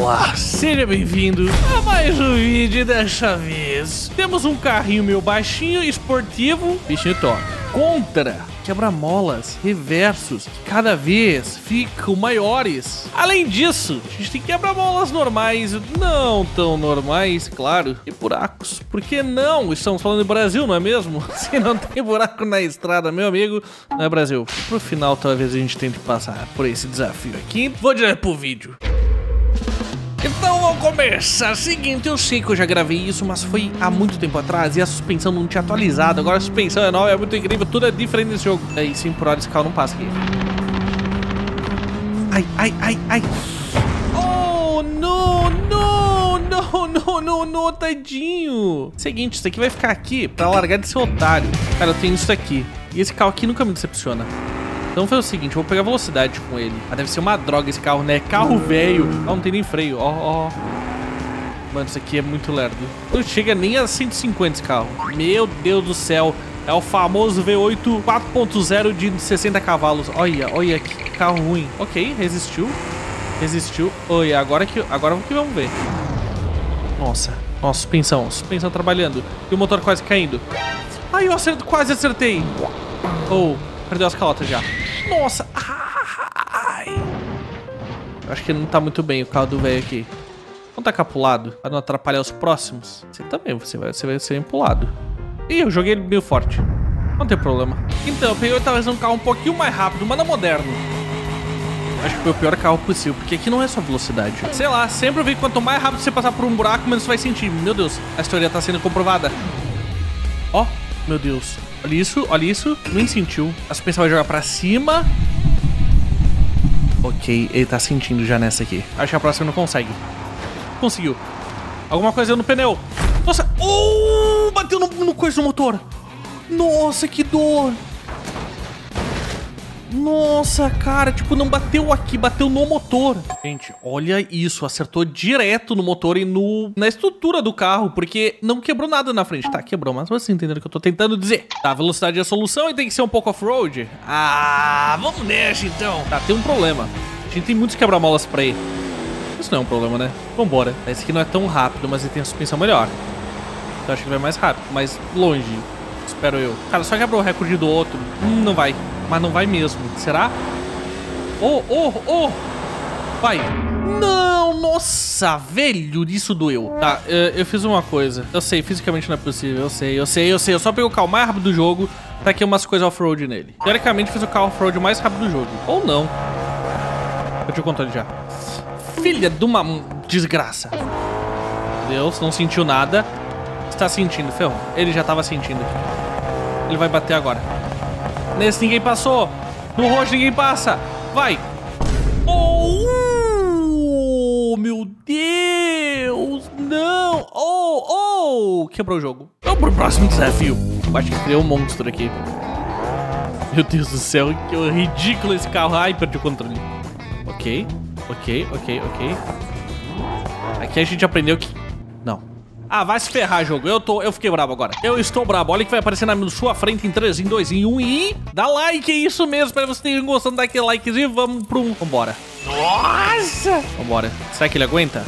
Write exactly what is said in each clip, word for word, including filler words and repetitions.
Olá, seja bem-vindo a mais um vídeo. Dessa vez temos um carrinho meio baixinho, esportivo, bichinho top, contra quebra-molas reversos que cada vez ficam maiores. Além disso, a gente tem quebra-molas normais, não tão normais, claro, e buracos. Por que não? Estamos falando de Brasil, não é mesmo? Se não tem buraco na estrada, meu amigo, não é Brasil. Pro final, talvez a gente tente passar por esse desafio aqui. Vou direto pro vídeo. Então vamos começar. Seguinte, eu sei que eu já gravei isso, mas foi há muito tempo atrás e a suspensão não tinha atualizado. Agora a suspensão é nova, é muito incrível, tudo é diferente nesse jogo. Aí sim, por hora esse carro não passa aqui. Ai, ai, ai, ai. Oh, não, não, não, não, não, não, tadinho. Seguinte, isso aqui vai ficar aqui pra largar de ser otário. Cara, eu tenho isso aqui. E esse carro aqui nunca me decepciona. Então foi o seguinte, eu vou pegar velocidade com ele. Ah, deve ser uma droga esse carro, né? Carro velho. Ah, não tem nem freio, ó, ó. Mano, isso aqui é muito lerdo. Não chega nem a cento e cinquenta esse carro. Meu Deus do céu. É o famoso V oito quatro ponto zero de sessenta cavalos. Olha, olha que carro ruim. Ok, resistiu. Resistiu. Olha, agora que, agora que vamos ver. Nossa, nossa, suspensão. Suspensão trabalhando. E o motor quase caindo. Ai, eu acerto, quase acertei. Oh, perdeu as calotas já. Nossa. Ai. Eu acho que não tá muito bem o carro do velho aqui. Vamos tacar pro lado, pra não atrapalhar os próximos. Você também, você vai, você vai ser empolado. Ih, eu joguei ele meio forte. Não tem problema. Então, eu peguei talvez um carro um pouquinho mais rápido, mas não moderno. Acho que foi o pior carro possível, porque aqui não é só velocidade. Sei lá, sempre eu vi que quanto mais rápido você passar por um buraco, menos você vai sentir. Meu Deus, a história tá sendo comprovada. Ó, meu Deus. Olha isso, olha isso. Nem sentiu. A suspensão vai jogar pra cima. Ok, ele tá sentindo já nessa aqui. Acho que a próxima não consegue. Conseguiu. Alguma coisa no pneu. Nossa. Oh, bateu no, no coisa do motor. Nossa, que dor. Nossa, cara, tipo, não bateu aqui, bateu no motor. Gente, olha isso, acertou direto no motor e no, na estrutura do carro, porque não quebrou nada na frente. Tá, quebrou, mas vocês entenderam o que eu tô tentando dizer. Tá, velocidade é a solução e tem que ser um pouco off-road. Ah, vamos nessa então. Tá, tem um problema. A gente tem muitos quebra-molas pra ir. Isso não é um problema, né? Vambora. Esse aqui não é tão rápido, mas ele tem a suspensão melhor. Então acho que ele vai mais rápido, mais longe. Espero eu. Cara, só quebrou o recorde do outro. Hum, não vai. Mas não vai mesmo. Será? Oh, oh, oh! Vai! Não! Nossa, velho, isso doeu. Tá, eu, eu fiz uma coisa. Eu sei, fisicamente não é possível. Eu sei, eu sei, eu sei. Eu só peguei o carro mais rápido do jogo. Tá aqui umas coisas off-road nele. Teoricamente, fiz o carro off-road mais rápido do jogo. Ou não. Eu te conto já. Filha de uma desgraça. Deus, não sentiu nada. Está sentindo, ferrou. Ele já tava sentindo. Ele vai bater agora. Nesse ninguém passou. No roxo ninguém passa. Vai. Oh, meu Deus. Não. Oh, oh. Quebrou o jogo. Vamos pro próximo desafio. Eu acho que criou um monstro aqui. Meu Deus do céu. Que ridículo esse carro. Ai, perdi o controle. Ok. Ok, ok, ok. Aqui a gente aprendeu que... Não. Ah, vai se ferrar, jogo. Eu tô, eu fiquei brabo agora. Eu estou brabo. Olha que vai aparecer na sua frente em três, em dois, em um e... Dá like, é isso mesmo. Espero que vocês tenham gostado daquele likezinho. Vamos pro... Vambora. Nossa! Vambora. Será que ele aguenta?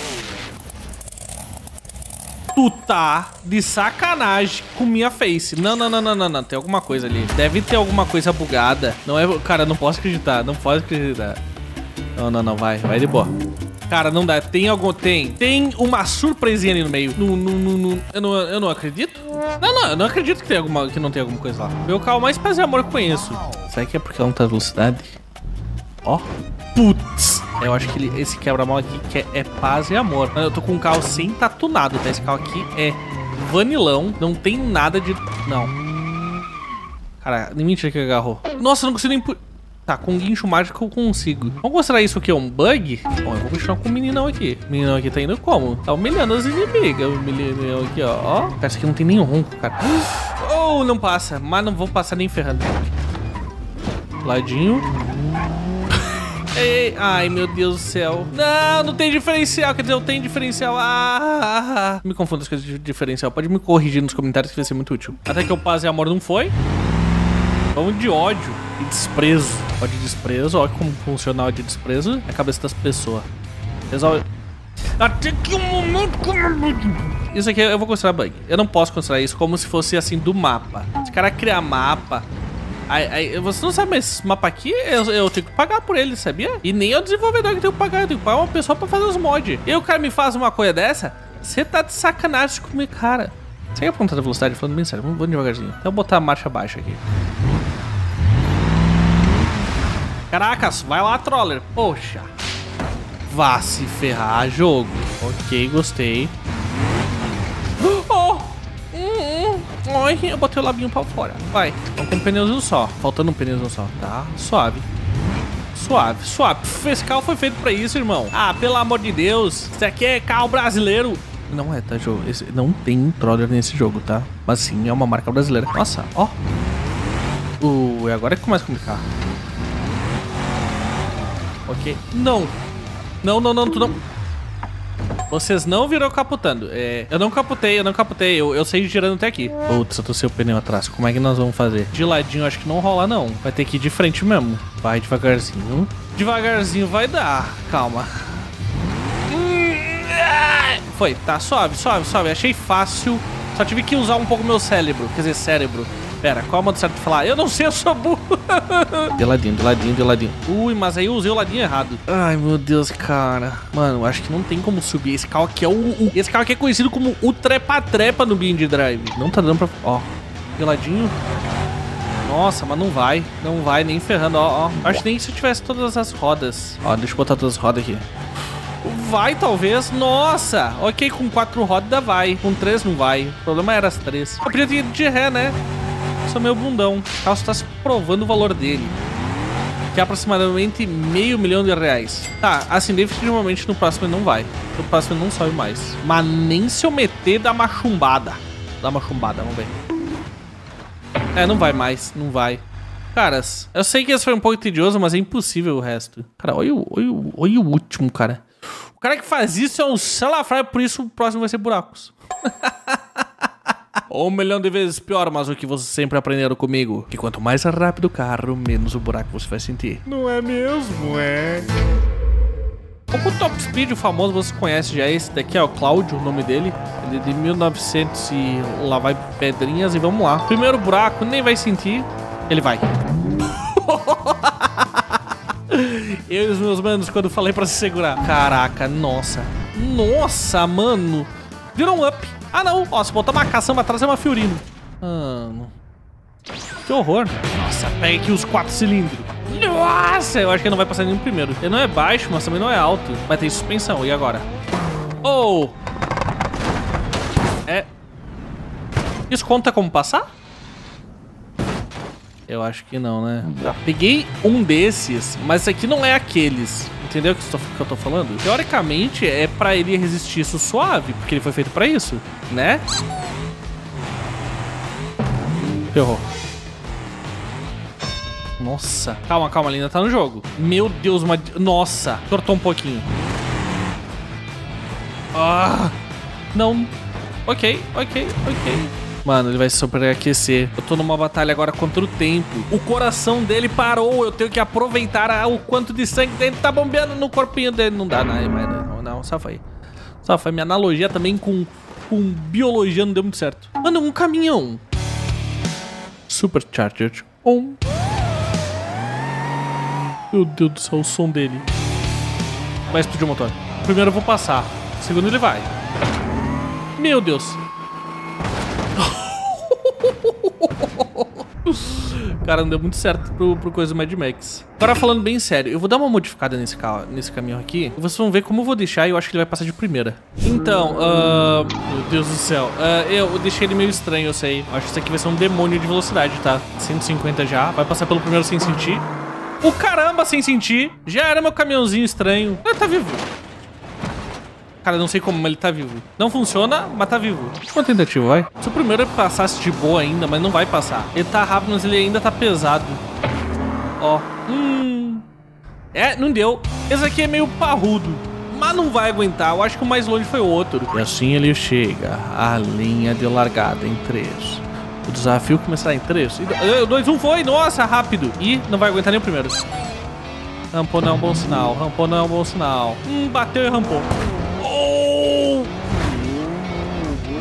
Tu tá de sacanagem com minha face. Não, não, não, não, não, não. Tem alguma coisa ali. Deve ter alguma coisa bugada. Não é... Cara, não posso acreditar. Não posso acreditar. Não, não, não. Vai. Vai de boa. Cara, não dá. Tem algum... Tem. Tem uma surpresinha ali no meio. No, no, no, no, eu, não, eu não acredito. Não, não. Eu não acredito que, tem alguma, que não tem alguma coisa lá. Meu carro mais paz e amor que eu conheço. Será que é porque ela não tá velocidade? Ó. Putz. Eu acho que ele, esse quebra-mal aqui que é, é paz e amor. Eu tô com um carro sem tá tunado, tá? Esse carro aqui é vanilão. Não tem nada de... Não. Cara, nem mentira que agarrou. Nossa, eu não consigo nem... Tá, com guincho mágico eu consigo. Vamos considerar isso aqui é um bug? Bom, eu vou continuar com o meninão aqui. O meninão aqui tá indo como? Tá humilhando as inimigas. O meninão aqui, ó. Ó. Cara, isso aqui não tem nem ronco, cara. Oh, não passa. Mas não vou passar nem ferrando. Ladinho. Ei, ai, meu Deus do céu. Não, não tem diferencial. Quer dizer, eu tenho diferencial. Ah, me confundo as coisas de diferencial. Pode me corrigir nos comentários que vai ser muito útil. Até que eu paz e amor não foi. Vamos de ódio e desprezo. Ódio e desprezo. Olha como funciona o ódio e desprezo na cabeça das pessoas. Resolve. Até que um momento... Isso aqui eu vou considerar bug. Eu não posso considerar isso como se fosse assim do mapa. Se o cara criar mapa... Aí, aí, você não sabe, mas esse mapa aqui eu, eu tenho que pagar por ele, sabia? E nem é o desenvolvedor que tem que pagar, eu tenho que pagar uma pessoa pra fazer os mods. E o cara me faz uma coisa dessa? Você tá de sacanagem comigo, cara. Você quer apontar a velocidade? Falando bem sério, vamos, vamos devagarzinho. Então eu vou botar a marcha baixa aqui. Caracas, vai lá, troller. Poxa. Vá se ferrar, jogo. Ok, gostei. Oh! Ai, eu botei o labinho pra fora. Vai, vamos com um pneuzinho só. Faltando um pneuzinho só, tá? Suave. Suave, suave. Esse carro foi feito pra isso, irmão. Ah, pelo amor de Deus. Isso aqui é carro brasileiro. Não é, tá, jogo? Esse, não tem troller nesse jogo, tá? Mas sim, é uma marca brasileira. Nossa, ó. Uh, agora é que começa a complicar. Ok. Não. Não, não, não, tu não... Vocês não viram capotando. É, eu não capotei, eu não capotei. Eu, eu saí girando até aqui. Putz, eu tô sem o pneu atrás. Como é que nós vamos fazer? De ladinho, acho que não rola, não. Vai ter que ir de frente mesmo. Vai devagarzinho. Devagarzinho vai dar. Calma. Foi, tá suave, suave, suave. Achei fácil. Só tive que usar um pouco meu cérebro. Quer dizer, cérebro. Pera, qual é o modo certo de falar? Eu não sei, eu sou burro. De ladinho, de ladinho, de ladinho. Ui, mas aí eu usei o ladinho errado. Ai, meu Deus, cara. Mano, acho que não tem como subir. Esse carro aqui é o... o esse carro aqui é conhecido como o trepa-trepa no Bing Drive. Não tá dando pra... Ó, de ladinho. Nossa, mas não vai. Não vai, nem ferrando, ó, ó. Acho que nem se eu tivesse todas as rodas. Ó, deixa eu botar todas as rodas aqui. Vai, talvez. Nossa. Ok, com quatro rodas vai. Com três não vai. O problema era as três. Eu podia ter ido de ré, né? Sou meu bundão. O carro está se provando o valor dele. Que é aproximadamente meio milhão de reais. Tá, assim, definitivamente no próximo ele não vai. No próximo ele não sobe mais. Mas nem se eu meter, dá uma chumbada. Dá uma chumbada, vamos ver. É, não vai mais. Não vai. Caras, eu sei que esse foi um pouco tedioso, mas é impossível o resto. Cara, olha o, olha o, olha o último, cara. O cara que faz isso é um salafrário, por isso o próximo vai ser buracos. Um milhão de vezes pior, mas o que vocês sempre aprenderam comigo. Que quanto mais rápido o carro, menos o buraco você vai sentir. Não é mesmo, é? O Top Speed, o famoso, você conhece já. Esse daqui é o Cláudio, o nome dele. Ele é de mil e novecentos e lá vai pedrinhas e vamos lá. Primeiro buraco, nem vai sentir. Ele vai. Eu e os meus manos, quando falei pra se segurar. Caraca, nossa. Nossa, mano. Virou um up. Ah, não. Ó, se botar uma caçamba atrás é uma Fiorino. Mano. Que horror. Nossa, pega aqui os quatro cilindros. Nossa, eu acho que ele não vai passar nenhum primeiro. Ele não é baixo, mas também não é alto. Vai ter suspensão. E agora? Oh! É... Isso conta como passar? Eu acho que não, né? Já peguei um desses, mas esse aqui não é aqueles. Entendeu o que eu tô falando? Teoricamente, é pra ele resistir isso suave, porque ele foi feito pra isso, né? Ferrou. Nossa. Calma, calma, ele ainda tá no jogo. Meu Deus, uma... Nossa. Tortou um pouquinho. Ah. Não. Ok, ok, ok. Mano, ele vai superaquecer. Eu tô numa batalha agora contra o tempo. O coração dele parou. Eu tenho que aproveitar a, o quanto de sangue dele tá bombeando no corpinho dele. Não dá, não. Não, não, só foi. Só foi. Minha analogia também com, com biologia não deu muito certo. Mano, um caminhão. Supercharger on. Meu Deus do céu, o som dele. Vai explodir o motor. Primeiro eu vou passar. Segundo ele vai. Meu Deus. Cara, não deu muito certo pro, pro coisa do Mad Max. Agora falando bem sério, eu vou dar uma modificada nesse carro, nesse caminhão aqui. E vocês vão ver como eu vou deixar e eu acho que ele vai passar de primeira. Então, uh, meu Deus do céu. Uh, eu deixei ele meio estranho, eu sei. Acho que isso aqui vai ser um demônio de velocidade, tá? cento e cinquenta já. Vai passar pelo primeiro sem sentir. O caramba, sem sentir. Já era meu caminhãozinho estranho. Ele tá vivo. Cara, não sei como, mas ele tá vivo. Não funciona, mas tá vivo. Uma tentativa, vai. Se o primeiro passasse de boa ainda, mas não vai passar. Ele tá rápido, mas ele ainda tá pesado. Ó. Hum. É, não deu. Esse aqui é meio parrudo, mas não vai aguentar. Eu acho que o mais longe foi o outro. E assim ele chega à linha de largada em três. O desafio começará em três. dois, um foi. Nossa, rápido. E não vai aguentar nem o primeiro. Rampou não é um bom sinal. Rampou não é um bom sinal. Hum, bateu e rampou.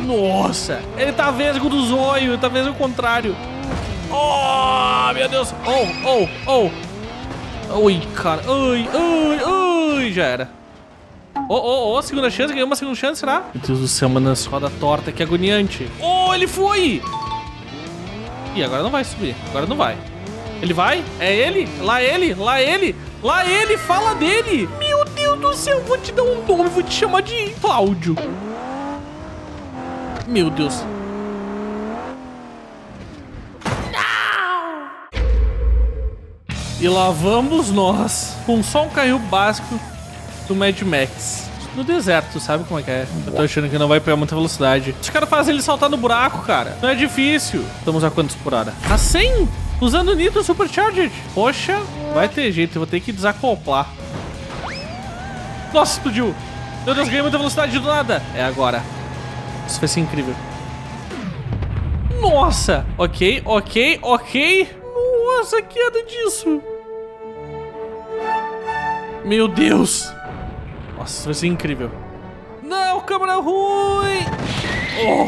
Nossa, ele tá vesgo do zóio, ele tá vesgo ao contrário. Oh, meu Deus. Oh, oh, oh. Ui, cara. Ai, ai, ai. Já era. Oh, oh, oh. Segunda chance. Ganhou uma segunda chance, será? Meu Deus do céu, mano. Essa roda torta. Que agoniante. Oh, ele foi. Ih, agora não vai subir. Agora não vai. Ele vai? É ele? Lá ele? Lá ele? Lá ele? Fala dele. Meu Deus do céu. Vou te dar um nome. Vou te chamar de Cláudio. Meu Deus. E lá vamos nós, com só um carrinho básico do Mad Max. No deserto, sabe como é que é? Eu tô achando que não vai pegar muita velocidade. Os caras fazem ele saltar no buraco, cara. Não é difícil. Estamos a quantos por hora? A cem? Usando o Nitro Supercharged. Poxa, vai ter jeito. Eu vou ter que desacoplar. Nossa, explodiu. Meu Deus, ganhei muita velocidade do nada. É agora. Isso vai ser incrível. Nossa. Ok, ok, ok. Nossa, que queda disso. Meu Deus. Nossa, isso vai ser incrível. Não, câmera ruim. Oh.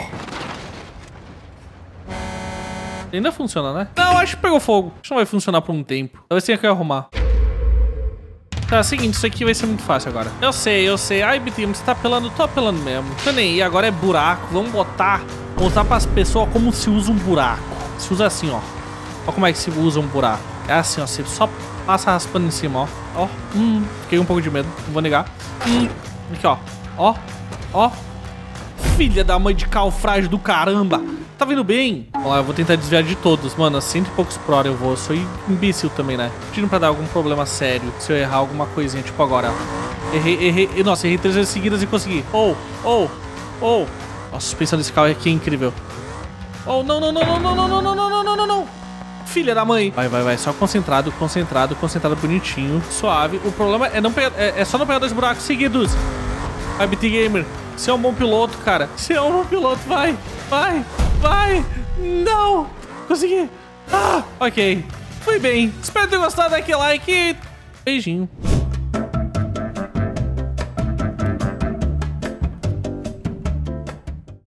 Ainda funciona, né? Não, acho que pegou fogo. Acho que não vai funcionar por um tempo. Talvez tenha que arrumar. Tá, é o seguinte, isso aqui vai ser muito fácil agora. Eu sei, eu sei. Ai, B T, você tá apelando? Tô apelando mesmo. Tô nem aí, agora é buraco. Vamos botar, mostrar pras pessoas como se usa um buraco. Se usa assim, ó. Olha como é que se usa um buraco. É assim, ó. Você só passa raspando em cima, ó. Ó. Hum. Fiquei um pouco de medo. Não vou negar. Hum. Aqui, ó. Ó. Ó. Filha da mãe de cal frágil do caramba. Tá vindo bem? Vamos lá, eu vou tentar desviar de todos. Mano, a cento e poucos por hora eu vou. Eu sou imbecil também, né? Pedindo pra dar algum problema sério. Se eu errar alguma coisinha, tipo agora, ó. Errei, errei. Nossa, errei três vezes seguidas e consegui. Oh, oh, oh. Nossa, a suspensão desse carro aqui é incrível. Oh, não, não, não, não, não, não, não, não, não, não, não, não. Filha da mãe. Vai, vai, vai. Só concentrado, concentrado, concentrado bonitinho. Suave. O problema é, não pegar, é, é só não pegar dois buracos seguidos. Vai, B T Gamer. Você é um bom piloto, cara. Você é um bom piloto. Vai, vai, vai. Não. Consegui. Ah, ok. Foi bem. Espero ter gostado daquele like. Beijinho.